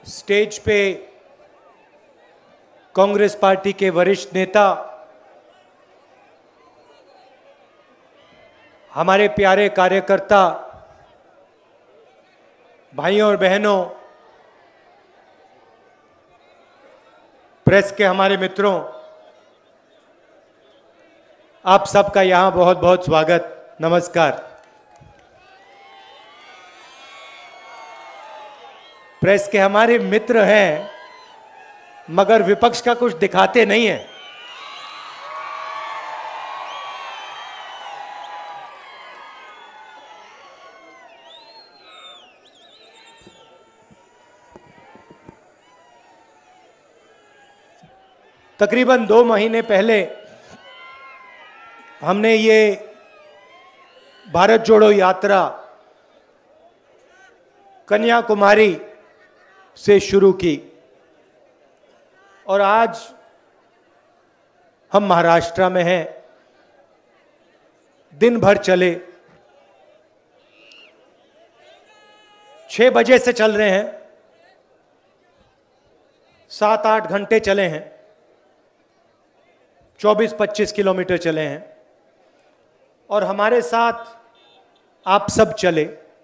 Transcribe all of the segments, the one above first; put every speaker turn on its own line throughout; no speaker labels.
Stage पे Congress party के वरिष्ठ नेता, हमारे प्यारे कार्यकर्ता, भाइयों और बहनों, प्रेस के हमारे मित्रों, आप सबका यहां बहुत बहुत स्वागत, नमस्कार। प्रेस के हमारे मित्र हैं मगर विपक्ष का कुछ दिखाते नहीं हैं। तकरीबन 2 महीने पहले हमने ये भारत जोड़ो यात्रा कन्याकुमारी से शुरू की और आज हम महाराष्ट्र में हैं। दिन भर चले, 6 बजे से चल रहे हैं, 7-8 घंटे चले हैं, 24-25 किलोमीटर चले हैं और हमारे साथ आप सब चले।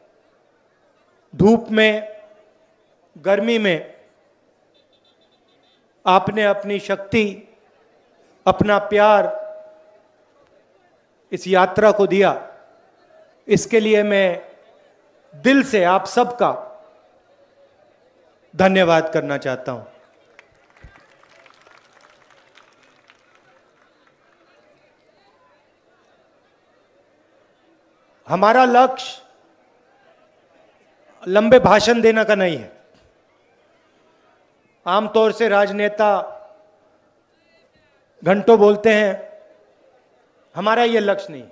धूप में, गर्मी में आपने अपनी शक्ति, अपना प्यार इस यात्रा को दिया। इसके लिए मैं दिल से आप सबका धन्यवाद करना चाहता हूं। हमारा लक्ष्य लंबे भाषण देने का नहीं है। आमतौर से राजनेता घंटों बोलते हैं, हमारा यह लक्ष्य नहीं।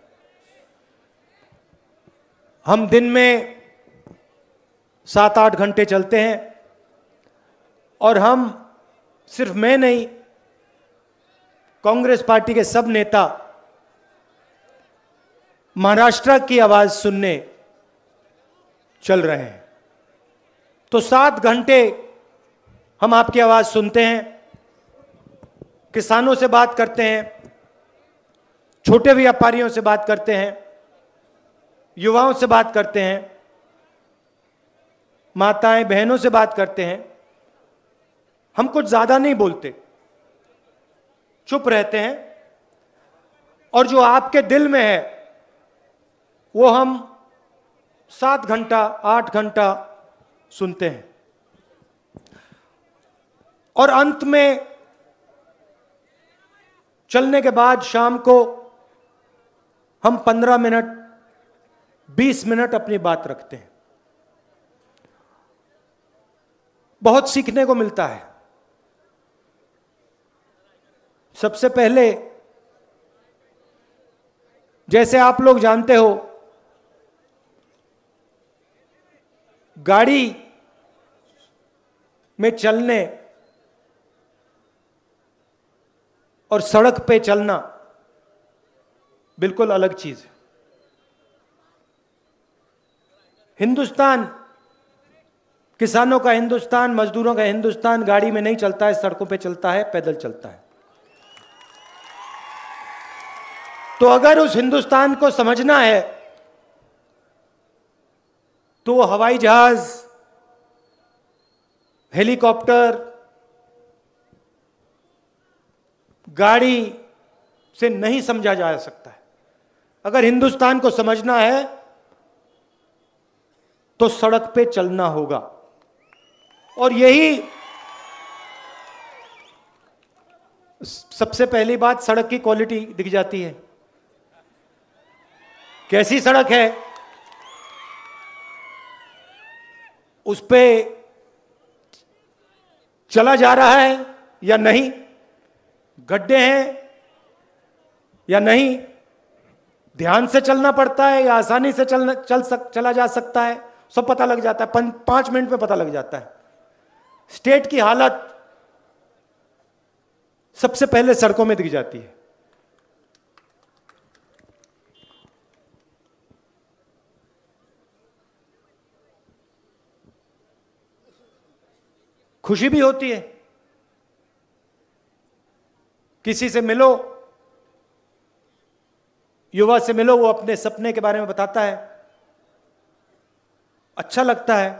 हम दिन में 7-8 घंटे चलते हैं और हम, सिर्फ मैं नहीं, कांग्रेस पार्टी के सब नेता महाराष्ट्र की आवाज सुनने चल रहे हैं। तो 7 घंटे हम आपकी आवाज सुनते हैं, किसानों से बात करते हैं, छोटे व्यापारियों से बात करते हैं, युवाओं से बात करते हैं, माताएं बहनों से बात करते हैं। हम कुछ ज्यादा नहीं बोलते, चुप रहते हैं और जो आपके दिल में है वो हम 7 घंटा 8 घंटा सुनते हैं और अंत में चलने के बाद शाम को हम 15 मिनट 20 मिनट अपनी बात रखते हैं। बहुत सीखने को मिलता है। सबसे पहले, जैसे आप लोग जानते हो, गाड़ी में चलने और सड़क पे चलना बिल्कुल अलग चीज है। हिंदुस्तान, किसानों का हिंदुस्तान, मजदूरों का हिंदुस्तान गाड़ी में नहीं चलता है, सड़कों पे चलता है, पैदल चलता है। तो अगर उस हिंदुस्तान को समझना है तो वो हवाई जहाज, हेलीकॉप्टर, गाड़ी से नहीं समझा जा सकता है। अगर हिंदुस्तान को समझना है तो सड़क पे चलना होगा। और यही सबसे पहली बात, सड़क की क्वालिटी दिख जाती है। कैसी सड़क है, उस पे चला जा रहा है या नहीं, गड्ढे हैं या नहीं, ध्यान से चलना पड़ता है या आसानी से चला जा सकता है, सब पता लग जाता है। 5 मिनट में पता लग जाता है। स्टेट की हालत सबसे पहले सड़कों में दिख जाती है। खुशी भी होती है। किसी से मिलो, युवा से मिलो, वो अपने सपने के बारे में बताता है, अच्छा लगता है।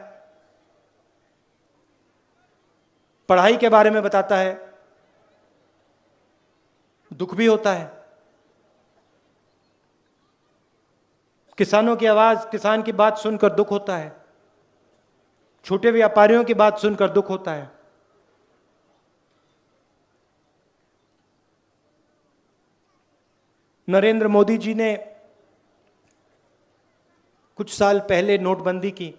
पढ़ाई के बारे में बताता है, दुख भी होता है। किसानों की आवाज, किसान की बात सुनकर दुख होता है। छोटे व्यापारियों की बात सुनकर दुख होता है। नरेंद्र मोदी जी ने कुछ साल पहले नोटबंदी की,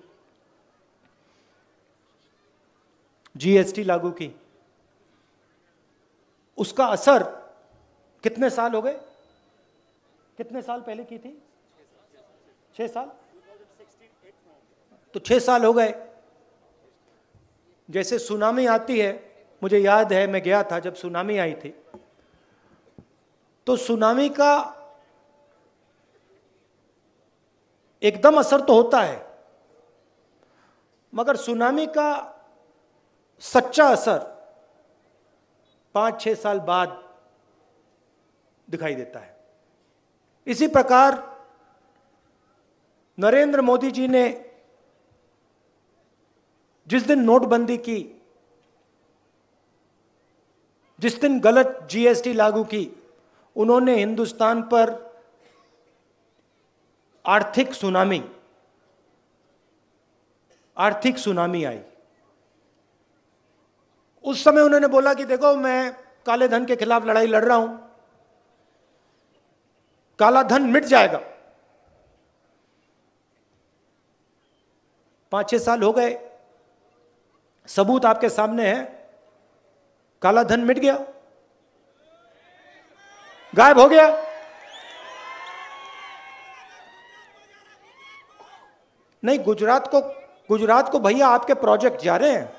जीएसटी लागू की। उसका असर कितने साल हो गए? कितने साल पहले की थी? 6 साल। तो 6 साल हो गए। जैसे सुनामी आती है, मुझे याद है मैं गया था जब सुनामी आई थी, तो सुनामी का एकदम असर तो होता है, मगर सुनामी का सच्चा असर 5-6 साल बाद दिखाई देता है। इसी प्रकार नरेंद्र मोदी जी ने जिस दिन नोटबंदी की, जिस दिन गलत जीएसटी लागू की, उन्होंने हिंदुस्तान पर आर्थिक सुनामी आई। उस समय उन्होंने बोला कि देखो, मैं काले धन के खिलाफ लड़ाई लड़ रहा हूं, काला धन मिट जाएगा। 5-6 साल हो गए, सबूत आपके सामने है, काला धन मिट गया, गायब हो गया। नहीं, गुजरात को भैया आपके प्रोजेक्ट जा रहे हैं,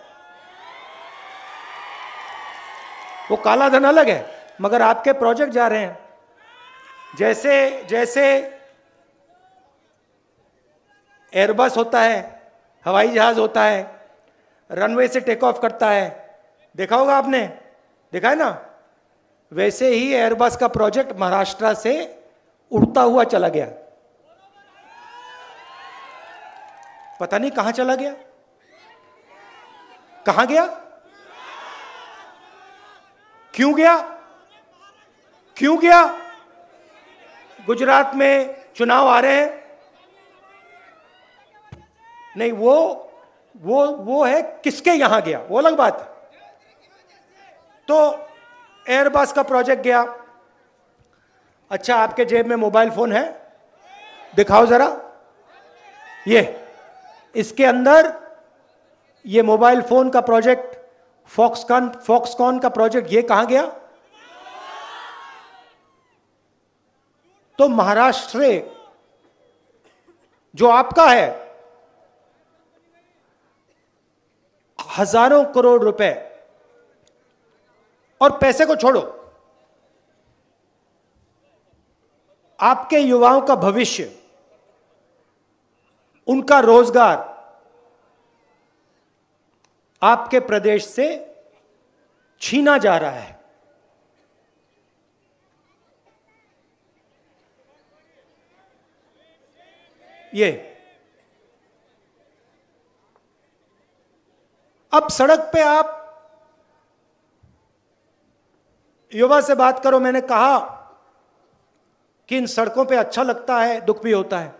वो काला धन अलग है, मगर आपके प्रोजेक्ट जा रहे हैं। जैसे एयरबस होता है, हवाई जहाज होता है, रनवे से टेक ऑफ करता है, देखा होगा आपने, देखा है ना? वैसे ही एयरबस का प्रोजेक्ट महाराष्ट्र से उड़ता हुआ चला गया। पता नहीं कहां चला गया, कहां गया, क्यों गया, क्यों गया? गुजरात में चुनाव आ रहे हैं। नहीं, वो है किसके यहां गया, वो अलग बात है। तो एयरबस का प्रोजेक्ट गया। अच्छा, आपके जेब में मोबाइल फोन है? दिखाओ जरा। ये इसके अंदर ये मोबाइल फोन का प्रोजेक्ट, फॉक्सकॉन का प्रोजेक्ट, ये कहां गया? तो महाराष्ट्र जो आपका है, हजारों करोड़ रुपए, और पैसे को छोड़ो, आपके युवाओं का भविष्य, उनका रोजगार आपके प्रदेश से छीना जा रहा है। ये अब सड़क पे आप युवा से बात करो, मैंने कहा कि इन सड़कों पे अच्छा लगता है, दुख भी होता है।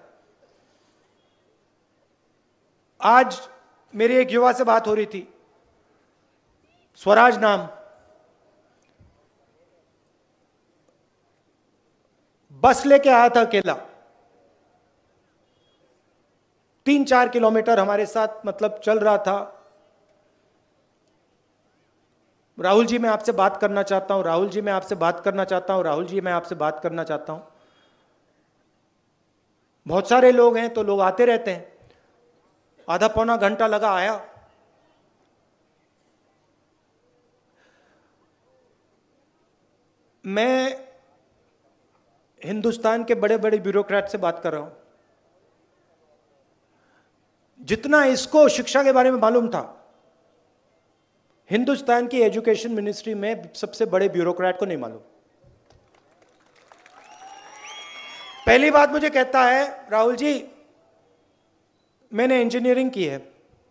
आज मेरी एक युवा से बात हो रही थी, स्वराज नाम, बस लेके आया था अकेला, 3-4 किलोमीटर हमारे साथ मतलब चल रहा था। राहुल जी, मैं आपसे बात करना चाहता हूं, राहुल जी मैं आपसे बात करना चाहता हूं, राहुल जी मैं आपसे बात करना चाहता हूं। बहुत सारे लोग हैं तो लोग आते रहते हैं। आधा पौना घंटा लगा, आया। मैं हिंदुस्तान के बड़े बड़े ब्यूरोक्रेट से बात कर रहा हूं। जितना इसको शिक्षा के बारे में मालूम था, हिंदुस्तान की एजुकेशन मिनिस्ट्री में सबसे बड़े ब्यूरोक्रेट को नहीं मालूम। पहली बात मुझे कहता है, राहुल जी मैंने इंजीनियरिंग की है,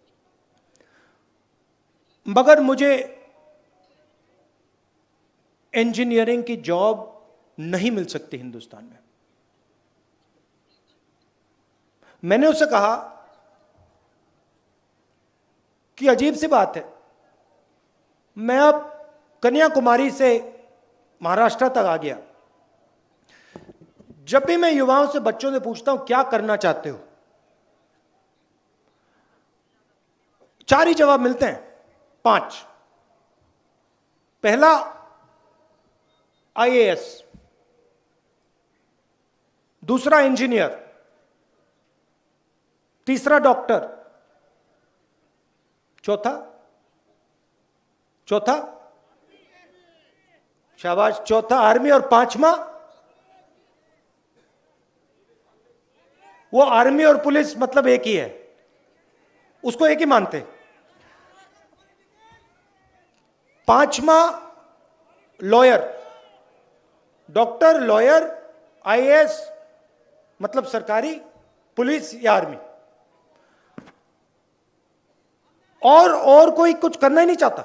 मगर मुझे इंजीनियरिंग की जॉब नहीं मिल सकती हिंदुस्तान में। मैंने उससे कहा कि अजीब सी बात है, मैं अब कन्याकुमारी से महाराष्ट्र तक आ गया, जब भी मैं युवाओं से, बच्चों से पूछता हूं क्या करना चाहते हो, 4 ही जवाब मिलते हैं, 5। पहला IAS, दूसरा इंजीनियर, तीसरा डॉक्टर, चौथा शाबाश, चौथा आर्मी, और 5वां वो आर्मी और पुलिस मतलब एक ही है, उसको एक ही मानते। 5वां लॉयर, डॉक्टर, लॉयर, IAS मतलब सरकारी, पुलिस या आर्मी, और कोई कुछ करना ही नहीं चाहता।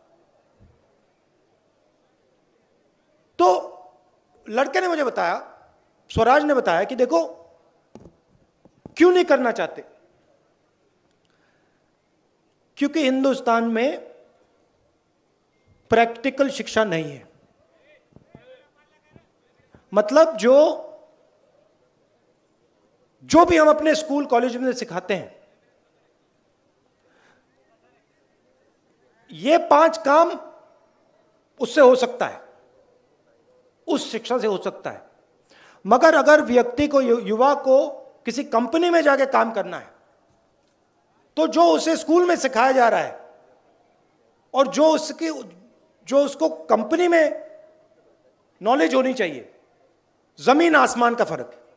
तो लड़के ने मुझे बताया, स्वराज ने बताया कि देखो क्यों नहीं करना चाहते, क्योंकि हिंदुस्तान में प्रैक्टिकल शिक्षा नहीं है। मतलब जो भी हम अपने स्कूल कॉलेज में सिखाते हैं, ये 5 काम उससे हो सकता है, उस शिक्षा से हो सकता है, मगर अगर व्यक्ति को, युवा को किसी कंपनी में जाके काम करना है, तो जो उसे स्कूल में सिखाया जा रहा है और जो उसको कंपनी में नॉलेज होनी चाहिए, जमीन आसमान का फर्क है।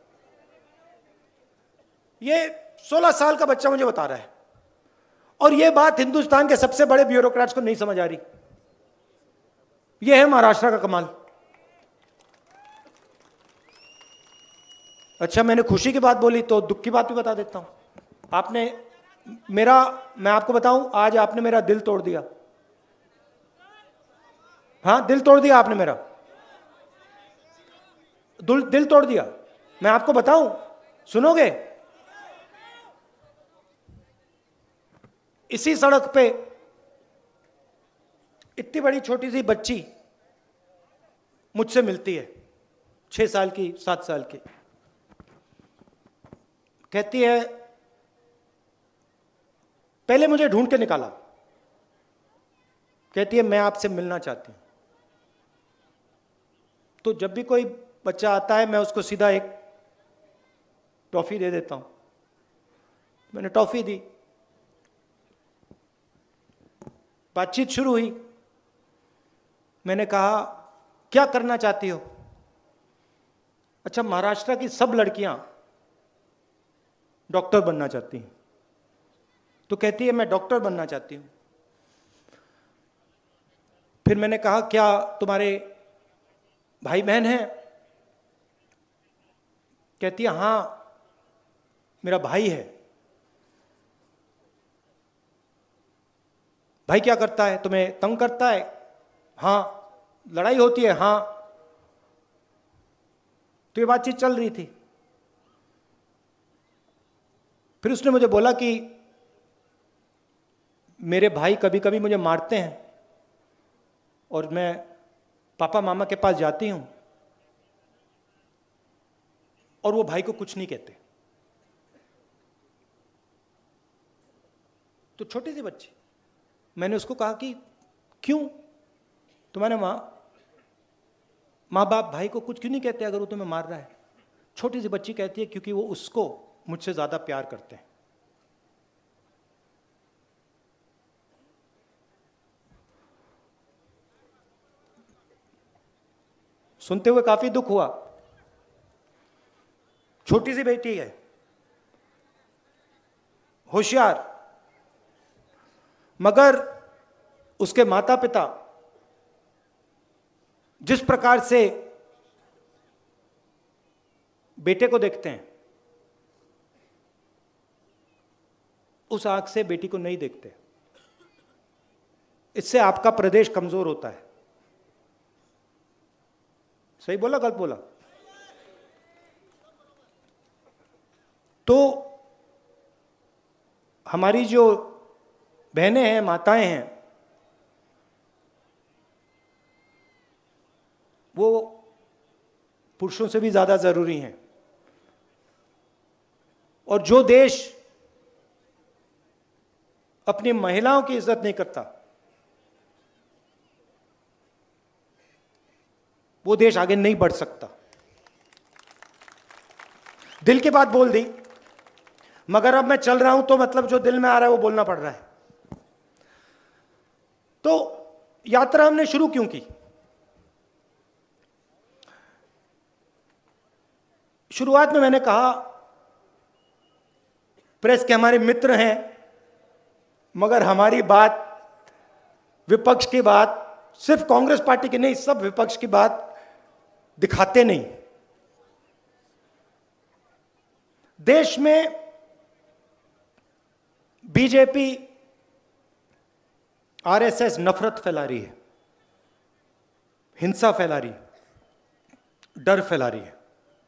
ये 16 साल का बच्चा मुझे बता रहा है, और यह बात हिंदुस्तान के सबसे बड़े ब्यूरोक्रेट्स को नहीं समझ आ रही। यह है महाराष्ट्र का कमाल। अच्छा, मैंने खुशी की बात बोली तो दुख की बात भी बता देता हूं। मैं आपको बताऊं, आज आपने मेरा दिल तोड़ दिया। हाँ, दिल तोड़ दिया आपने मेरा, दिल तोड़ दिया। मैं आपको बताऊं, सुनोगे? इसी सड़क पे इतनी बड़ी छोटी सी बच्ची मुझसे मिलती है, 6 साल की, 7 साल की। कहती है, पहले मुझे ढूंढ के निकाला, कहती है मैं आपसे मिलना चाहती हूं। तो जब भी कोई बच्चा आता है, मैं उसको सीधा एक टॉफी दे देता हूं। मैंने टॉफी दी, बातचीत शुरू हुई। मैंने कहा क्या करना चाहती हो? अच्छा, महाराष्ट्र की सब लड़कियां डॉक्टर बनना चाहती हैं। तो कहती है मैं डॉक्टर बनना चाहती हूं। फिर मैंने कहा क्या तुम्हारे भाई बहन हैं? कहती है हां, मेरा भाई है। भाई क्या करता है? तुम्हें तंग करता है? हां। लड़ाई होती है? हां। तो ये बातचीत चल रही थी। फिर उसने मुझे बोला कि मेरे भाई कभी कभी मुझे मारते हैं और मैं पापा मामा के पास जाती हूं और वो भाई को कुछ नहीं कहते। तो छोटी सी बच्ची, मैंने उसको कहा कि क्यों तुम्हारे माँ बाप भाई को कुछ क्यों नहीं कहते अगर वो तुम्हें मार रहा है? छोटी सी बच्ची कहती है क्योंकि वो उसको मुझसे ज्यादा प्यार करते हैं। सुनते हुए काफी दुख हुआ। छोटी सी बेटी है, होशियार, मगर उसके माता पिता जिस प्रकार से बेटे को देखते हैं, उस आंख से बेटी को नहीं देखते। इससे आपका प्रदेश कमजोर होता है। सही बोला, गलत बोला? तो हमारी जो बहनें हैं, माताएं हैं, वो पुरुषों से भी ज्यादा जरूरी हैं। और जो देश अपनी महिलाओं की इज्जत नहीं करता, वो देश आगे नहीं बढ़ सकता। दिल की बात बोल दी, मगर अब मैं चल रहा हूं तो मतलब जो दिल में आ रहा है वो बोलना पड़ रहा है। तो यात्रा हमने शुरू क्यों की? शुरुआत में मैंने कहा प्रेस के हमारे मित्र हैं, मगर हमारी बात, विपक्ष की बात, सिर्फ कांग्रेस पार्टी की नहीं, सब विपक्ष की बात दिखाते नहीं। देश में बीजेपी, आरएसएस नफरत फैला रही है, हिंसा फैला रही है, डर फैला रही है।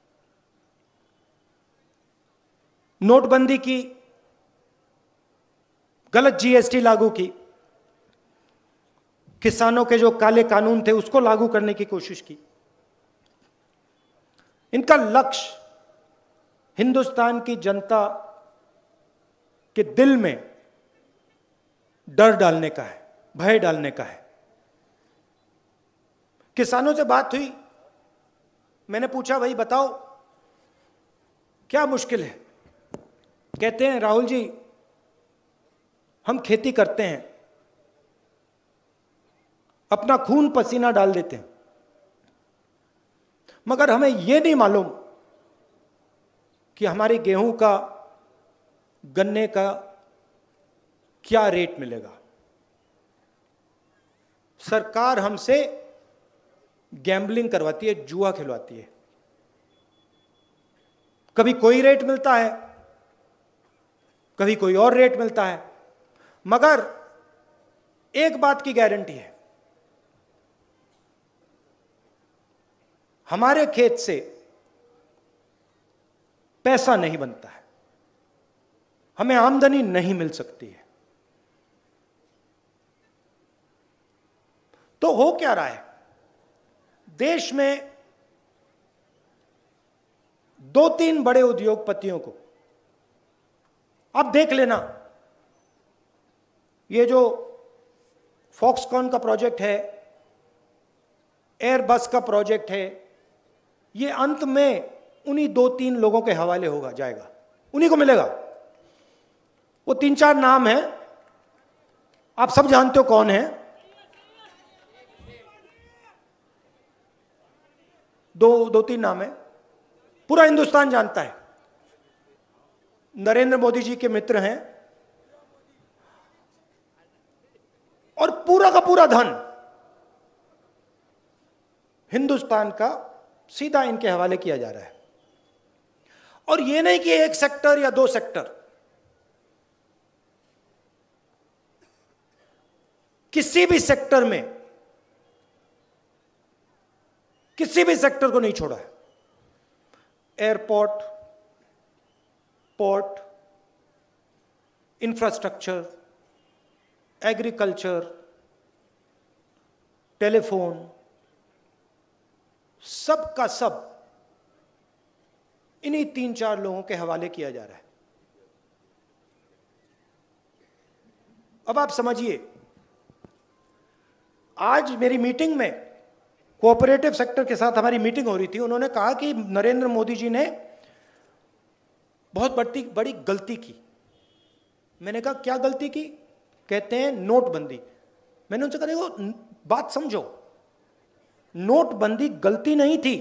नोटबंदी की, गलत जीएसटी लागू की, किसानों के जो काले कानून थे उसको लागू करने की कोशिश की। इनका लक्ष्य हिंदुस्तान की जनता के दिल में डर डालने का है, भय डालने का है। किसानों से बात हुई, मैंने पूछा भाई बताओ क्या मुश्किल है? कहते हैं राहुल जी हम खेती करते हैं, अपना खून पसीना डाल देते हैं, मगर हमें यह नहीं मालूम कि हमारी गेहूं का, गन्ने का क्या रेट मिलेगा। सरकार हमसे गैम्बलिंग करवाती है, जुआ खिलवाती है। कभी कोई रेट मिलता है, कभी कोई और रेट मिलता है, मगर एक बात की गारंटी है, हमारे खेत से पैसा नहीं बनता है, हमें आमदनी नहीं मिल सकती है। तो हो क्या रहा है? देश में 2-3 बड़े उद्योगपतियों को, आप देख लेना, ये जो फॉक्सकॉन का प्रोजेक्ट है, एयरबस का प्रोजेक्ट है, ये अंत में उन्हीं 2-3 लोगों के हवाले होगा, जाएगा, उन्हीं को मिलेगा। वो 3-4 नाम हैं, आप सब जानते हो कौन है। दो तीन नाम है, पूरा हिंदुस्तान जानता है। नरेंद्र मोदी जी के मित्र हैं और पूरा का पूरा धन हिंदुस्तान का सीधा इनके हवाले किया जा रहा है। और यह नहीं कि एक सेक्टर या 2 सेक्टर, किसी भी सेक्टर में, किसी भी सेक्टर को नहीं छोड़ा है। Airport, port, infrastructure, agriculture, telephone, सब का सब इन्हीं 3-4 लोगों के हवाले किया जा रहा है। अब आप समझिए, आज मेरी मीटिंग में कोऑपरेटिव सेक्टर के साथ हमारी मीटिंग हो रही थी। उन्होंने कहा कि नरेंद्र मोदी जी ने बहुत बड़ी गलती की। मैंने कहा क्या गलती की? कहते हैं नोटबंदी। मैंने उनसे कहा देखो बात समझो, नोटबंदी गलती नहीं थी,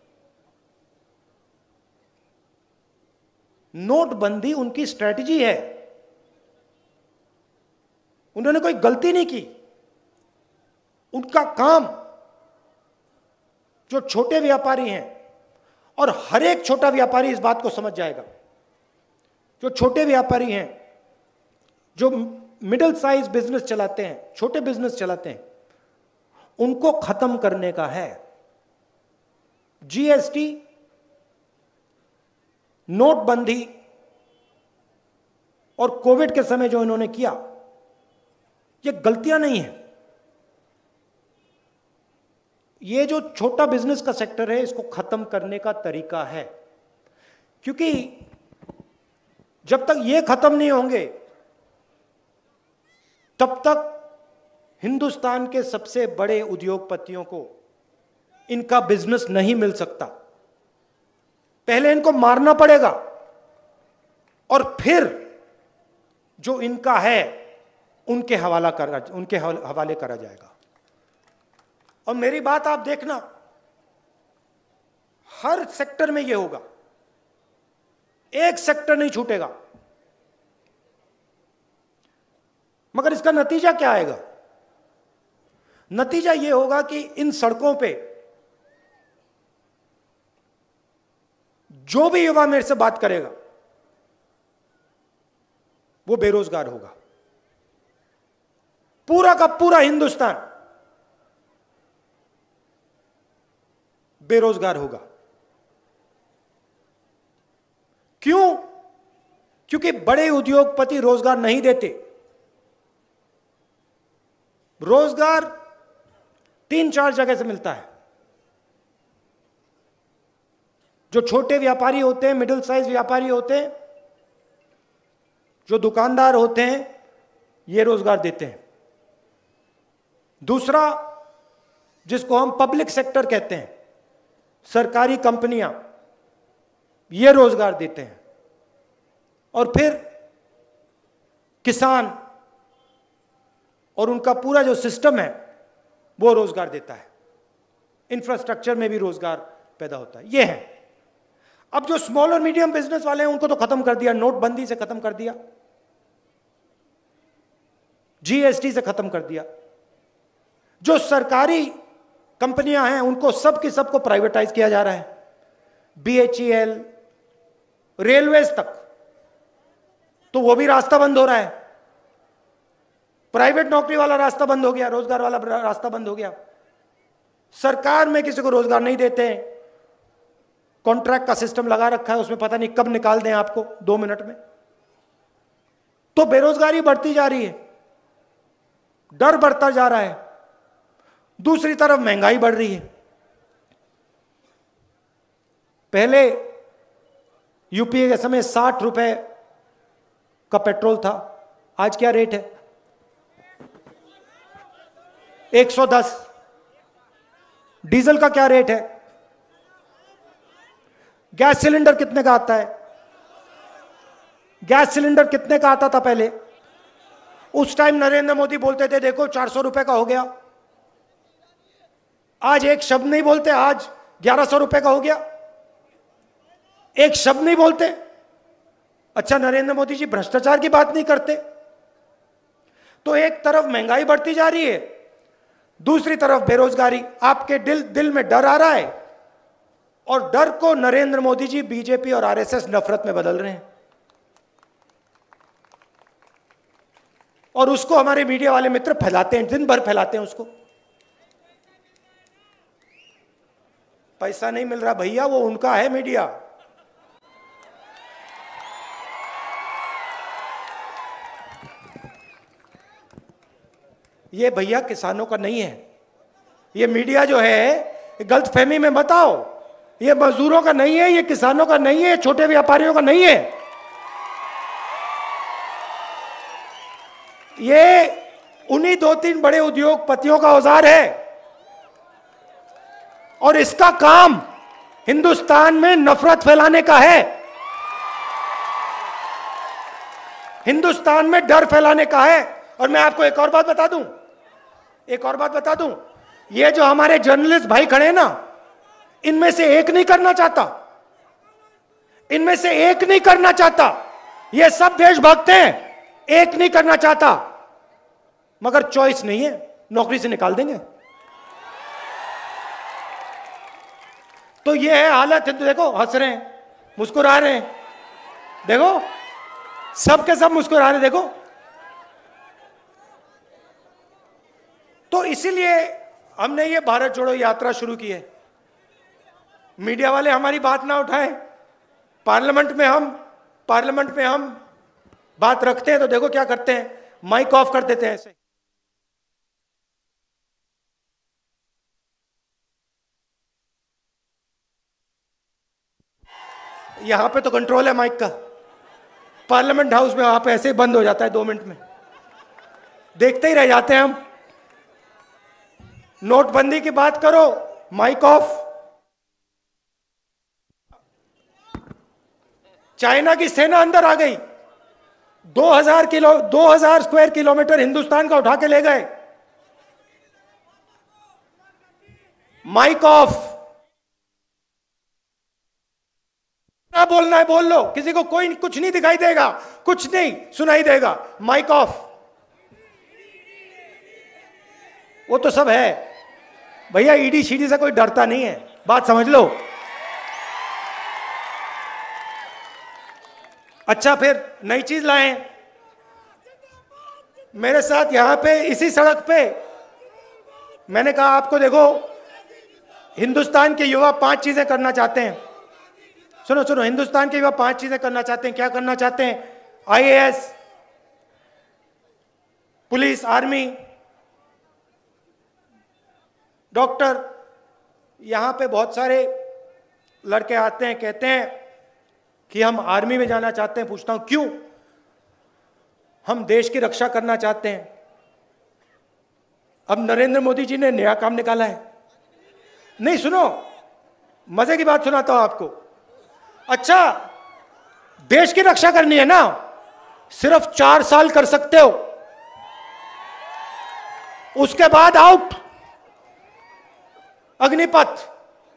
नोटबंदी उनकी स्ट्रेटजी है, उन्होंने कोई गलती नहीं की। उनका काम, जो छोटे व्यापारी हैं, और हर एक छोटा व्यापारी इस बात को समझ जाएगा, जो छोटे व्यापारी हैं, जो मिडिल साइज बिजनेस चलाते हैं, छोटे बिजनेस चलाते हैं, उनको खत्म करने का है। जीएसटी, नोटबंदी और कोविड के समय जो इन्होंने किया, ये गलतियां नहीं है। ये जो छोटा बिजनेस का सेक्टर है, इसको खत्म करने का तरीका है, क्योंकि जब तक ये खत्म नहीं होंगे तब तक हिंदुस्तान के सबसे बड़े उद्योगपतियों को इनका बिजनेस नहीं मिल सकता। पहले इनको मारना पड़ेगा और फिर जो इनका है उनके हवाले करा जाएगा। और मेरी बात आप देखना, हर सेक्टर में यह होगा, एक सेक्टर नहीं छूटेगा। मगर इसका नतीजा क्या आएगा? नतीजा यह होगा कि इन सड़कों पे जो भी युवा मेरे से बात करेगा वो बेरोजगार होगा। पूरा का पूरा हिंदुस्तान बेरोजगार होगा। क्यों? क्योंकि बड़े उद्योगपति रोजगार नहीं देते। रोजगार 3-4 जगह से मिलता है। जो छोटे व्यापारी होते हैं, मिडिल साइज व्यापारी होते हैं, जो दुकानदार होते हैं, ये रोजगार देते हैं। दूसरा, जिसको हम पब्लिक सेक्टर कहते हैं, सरकारी कंपनियां, ये रोजगार देते हैं। और फिर किसान और उनका पूरा जो सिस्टम है वो रोजगार देता है। इंफ्रास्ट्रक्चर में भी रोजगार पैदा होता है। ये है। अब जो स्मॉल और मीडियम बिजनेस वाले हैं उनको तो खत्म कर दिया, नोटबंदी से खत्म कर दिया, जीएसटी से खत्म कर दिया। जो सरकारी कंपनियां हैं उनको सब की सबको प्राइवेटाइज किया जा रहा है। बीएचईएल, रेलवेज तक, तो वो भी रास्ता बंद हो रहा है। प्राइवेट नौकरी वाला रास्ता बंद हो गया, रोजगार वाला रास्ता बंद हो गया। सरकार में किसी को रोजगार नहीं देते हैं, कॉन्ट्रैक्ट का सिस्टम लगा रखा है, उसमें पता नहीं कब निकाल दें आपको 2 मिनट में। तो बेरोजगारी बढ़ती जा रही है, डर बढ़ता जा रहा है। दूसरी तरफ महंगाई बढ़ रही है। पहले यूपीए के समय 60 रुपए का पेट्रोल था, आज क्या रेट है? 110। डीजल का क्या रेट है? गैस सिलेंडर कितने का आता है? गैस सिलेंडर कितने का आता था पहले? उस टाइम नरेंद्र मोदी बोलते थे देखो 400 रुपए का हो गया। आज एक शब्द नहीं बोलते, आज 1100 रुपए का हो गया। एक शब्द नहीं बोलते। अच्छा, नरेंद्र मोदी जी भ्रष्टाचार की बात नहीं करते। तो एक तरफ महंगाई बढ़ती जा रही है, दूसरी तरफ बेरोजगारी। आपके दिल में डर आ रहा है, और डर को नरेंद्र मोदी जी, बीजेपी और आरएसएस नफरत में बदल रहे हैं। और उसको हमारे मीडिया वाले मित्र फैलाते हैं, दिन भर फैलाते हैं उसको। पैसा नहीं मिल रहा भैया, वो उनका है मीडिया। ये भैया किसानों का नहीं है। ये मीडिया जो है, गलतफहमी में मत आओ, ये मजदूरों का नहीं है, ये किसानों का नहीं है, छोटे व्यापारियों का नहीं है। ये उन्हीं 2-3 बड़े उद्योगपतियों का औजार है। और इसका काम हिंदुस्तान में नफरत फैलाने का है, हिंदुस्तान में डर फैलाने का है। और मैं आपको एक और बात बता दूं, ये जो हमारे जर्नलिस्ट भाई खड़े हैं ना, इनमें से एक नहीं करना चाहता, ये सब देशभक्त हैं, एक नहीं करना चाहता, मगर चॉइस नहीं है, नौकरी से निकाल देंगे। तो ये है हालत। देखो हंस रहे हैं, मुस्कुरा रहे हैं, देखो सब के सब मुस्कुरा रहे, देखो। तो इसीलिए हमने ये भारत जोड़ो यात्रा शुरू की है। मीडिया वाले हमारी बात ना उठाएं, पार्लियामेंट में हम बात रखते हैं तो देखो क्या करते हैं, माइक ऑफ कर देते हैं ऐसे। यहां पे तो कंट्रोल है माइक का, पार्लियामेंट हाउस में वहां पे ऐसे ही बंद हो जाता है 2 मिनट में, देखते ही रह जाते हैं हम। नोटबंदी की बात करो, माइक ऑफ। चाइना की सेना अंदर आ गई, 2000 स्क्वायर किलोमीटर हिंदुस्तान का उठा के ले गए, माइक ऑफ। ना बोलना है बोल लो, किसी को कोई कुछ नहीं दिखाई देगा, कुछ नहीं सुनाई देगा, माइक ऑफ। वो तो सब है भैया, ईडी शीडी से कोई डरता नहीं है, बात समझ लो। अच्छा, फिर नई चीज लाए मेरे साथ यहां पे इसी सड़क पे। मैंने कहा आपको देखो, हिंदुस्तान के युवा 5 चीजें करना चाहते हैं। सुनो, हिंदुस्तान के युवा 5 चीजें करना चाहते हैं। क्या करना चाहते हैं? IAS, police, army, doctor. यहां पे बहुत सारे लड़के आते हैं, कहते हैं कि हम आर्मी में जाना चाहते हैं। पूछता हूं क्यों? हम देश की रक्षा करना चाहते हैं। अब नरेंद्र मोदी जी ने नया काम निकाला है। नहीं, सुनो, मजे की बात सुनाता हूं आपको। अच्छा, देश की रक्षा करनी है ना, सिर्फ 4 साल कर सकते हो, उसके बाद आउट, अग्निपथ।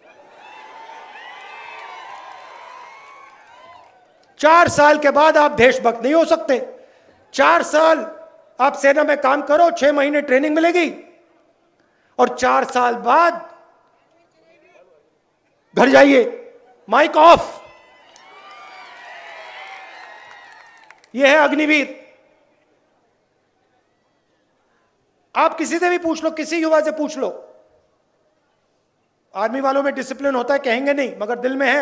4 साल के बाद आप देशभक्त नहीं हो सकते। 4 साल आप सेना में काम करो, 6 महीने ट्रेनिंग मिलेगी, और 4 साल बाद घर जाइए, माइक ऑफ। यह है अग्निवीर। आप किसी से भी पूछ लो, किसी युवा से पूछ लो, आर्मी वालों में डिसिप्लिन होता है कहेंगे नहीं, मगर दिल में है।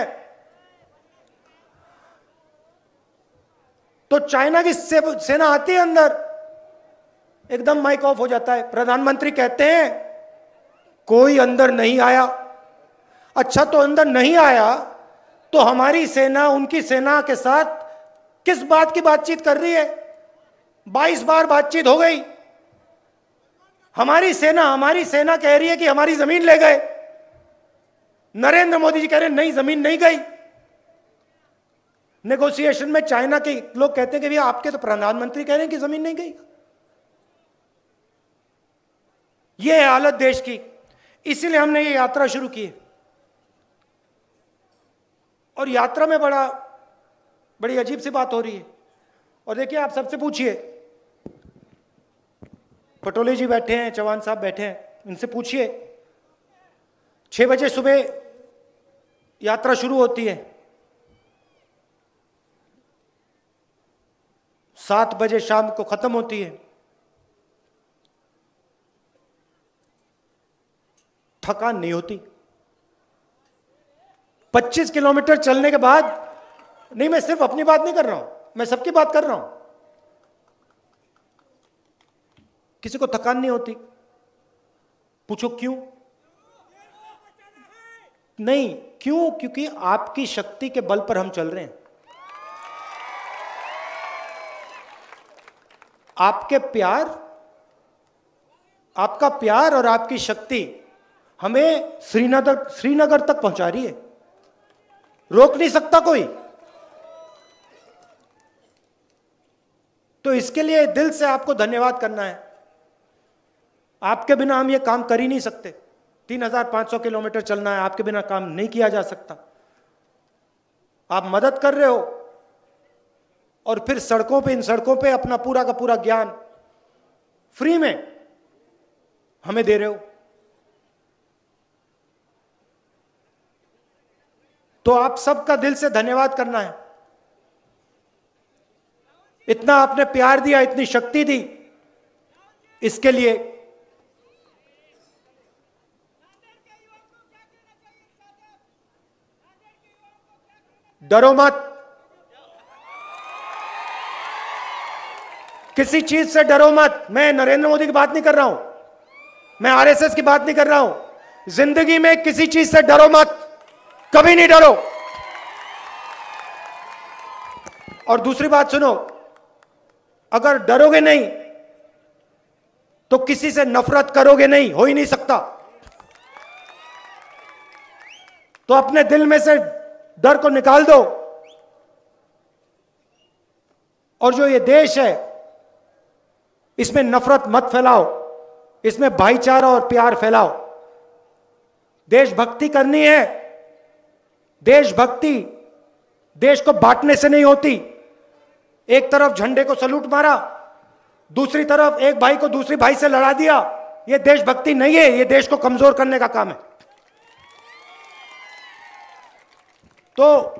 तो चाइना की सेना आती है अंदर, एकदम माइक ऑफ हो जाता है। प्रधानमंत्री कहते हैं कोई अंदर नहीं आया। अच्छा, तो अंदर नहीं आया तो हमारी सेना उनकी सेना के साथ किस बात की बातचीत कर रही है? 22 बार बातचीत हो गई। हमारी सेना कह रही है कि हमारी जमीन ले गए। नरेंद्र मोदी जी कह रहे हैं नहीं, जमीन नहीं गई। नेगोशिएशन में चाइना के लोग कहते हैं कि भैया आपके तो प्रधानमंत्री कह रहे हैं कि जमीन नहीं गई। यह है हालत देश की। इसीलिए हमने ये यात्रा शुरू की है। और यात्रा में बड़ी अजीब सी बात हो रही है। और देखिए, आप सबसे पूछिए, पटोले जी बैठे हैं, चौहान साहब बैठे हैं, इनसे पूछिए। 6 बजे सुबह यात्रा शुरू होती है, 7 बजे शाम को खत्म होती है। थकान नहीं होती। 25 किलोमीटर चलने के बाद, नहीं, मैं सिर्फ अपनी बात नहीं कर रहा हूं, मैं सबकी बात कर रहा हूं। किसी को थकान नहीं होती। पूछो क्यों? नहीं, क्यों? क्योंकि आपकी शक्ति के बल पर हम चल रहे हैं। आपका प्यार और आपकी शक्ति हमें श्रीनगर तक पहुंचा रही है। रोक नहीं सकता कोई। तो इसके लिए दिल से आपको धन्यवाद करना है। आपके बिना हम ये काम कर ही नहीं सकते। 3500 किलोमीटर चलना है, आपके बिना काम नहीं किया जा सकता। आप मदद कर रहे हो, और फिर इन सड़कों पे अपना पूरा का पूरा ज्ञान फ्री में हमें दे रहे हो। तो आप सबका दिल से धन्यवाद करना है। इतना आपने प्यार दिया, इतनी शक्ति दी, इसके लिए डरो मत, किसी चीज से डरो मत। मैं नरेंद्र मोदी की बात नहीं कर रहा हूं, मैं आरएसएस की बात नहीं कर रहा हूं। जिंदगी में किसी चीज से डरो मत, कभी नहीं डरो। और दूसरी बात सुनो, अगर डरोगे नहीं तो किसी से नफरत करोगे नहीं, हो ही नहीं सकता। तो अपने दिल में से डर को निकाल दो, और जो ये देश है इसमें नफरत मत फैलाओ, इसमें भाईचारा और प्यार फैलाओ। देशभक्ति करनी है। देशभक्ति देश को बांटने से नहीं होती। एक तरफ झंडे को सलूट मारा, दूसरी तरफ एक भाई को दूसरी भाई से लड़ा दिया, यह देशभक्ति नहीं है, यह देश को कमजोर करने का काम है। तो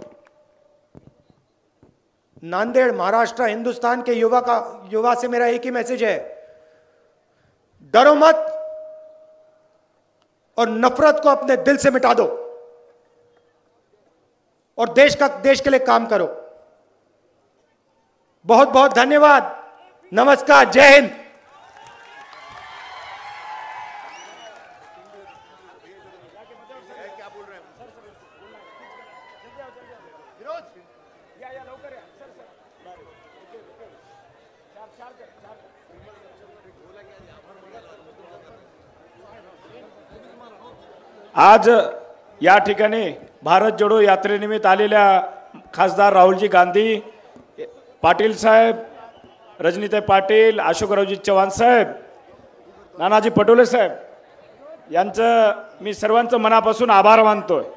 नांदेड़, महाराष्ट्र, हिंदुस्तान के युवा से मेरा एक ही मैसेज है, डरो मत और नफरत को अपने दिल से मिटा दो और देश के लिए काम करो। बहुत बहुत धन्यवाद। नमस्कार, जय हिंद।
आज या ठिकाणी भारत जोडो यात्रेनिमित्त आलेल्या खासदार राहुलजी गांधी पाटील साहेब, रजनीताई पाटील, अशोकरावजी चव्हाण साहेब, नानाजी पटोले साहेब यांचं मी सर्वांचं मनापासून आभार मानतोय।